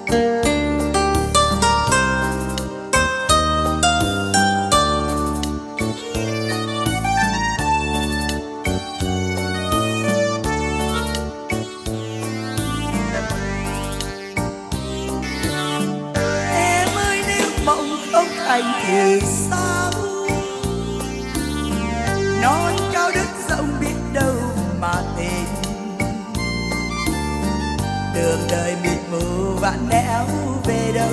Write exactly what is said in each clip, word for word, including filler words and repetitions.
Anh thì sao non cao đất rộng biết đâu mà tìm, đường đời mịt mù vạn nẻo về đâu,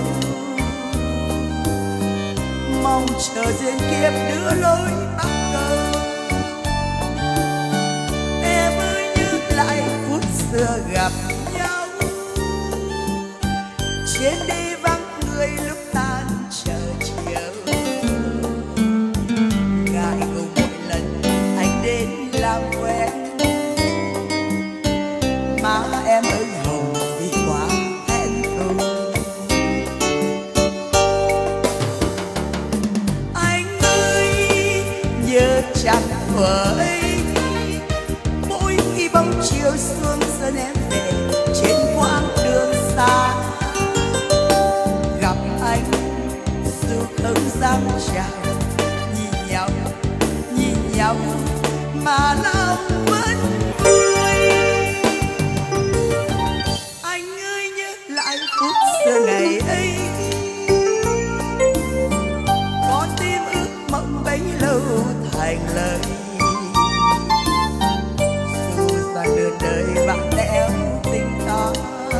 mong chờ duyên kiếp đưa lối bắt cầu. Em ơi nhớ lại phút xưa gặp nhau, trên đi vắng người lúc tan chờ chiều, ngại ngùng mỗi lần anh đến làm quen, má em ơi hồng vì quá hẹn thù. Anh ơi nhớ chẳng thuở ấy, mỗi khi bóng chiều xuống dẫn em về trên quãng đường xa, không dám chào, nhìn nhau nhìn nhau mà lòng vẫn vui. Anh ơi nhớ lại phút xưa ngày ấy, con tim ước mộng bấy lâu thành lời, dù rằng đường đời vắng lẽo tình ta,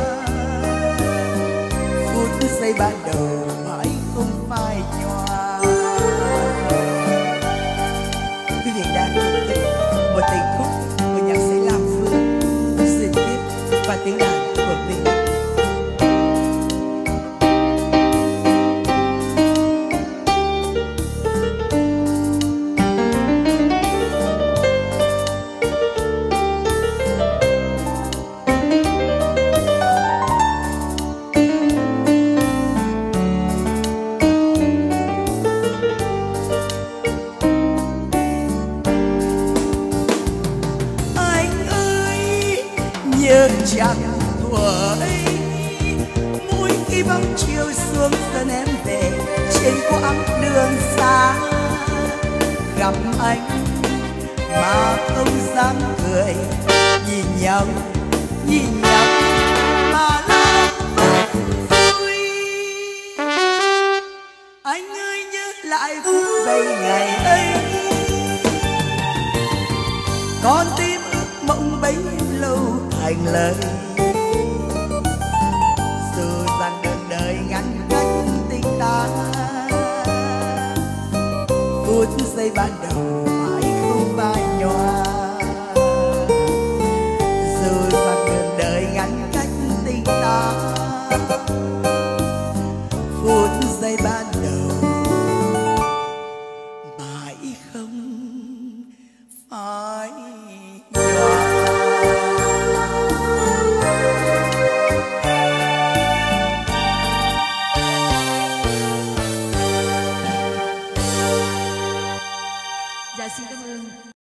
phút giây ban đầu mãi không phai nhòa. Quý vị đang thưởng thức một tình khúc của nhạc sĩ Lam Phương, Duyên Kiếp và tiếng đàn của Linh. Nhớ chẳng thuở ấy, mỗi khi bóng chiều xuống dẫn em về trên quãng đường xa, gặp anh mà không dám cười, nhìn nhau nhìn nhau mà lòng vui. Anh ơi nhớ lại phút giây ngày ấy, con tim ước mộng bấy lâu thành lời, dù rằng đường đời ngăn cách tình ta, phút giây ban đầu mãi không phai nhòa.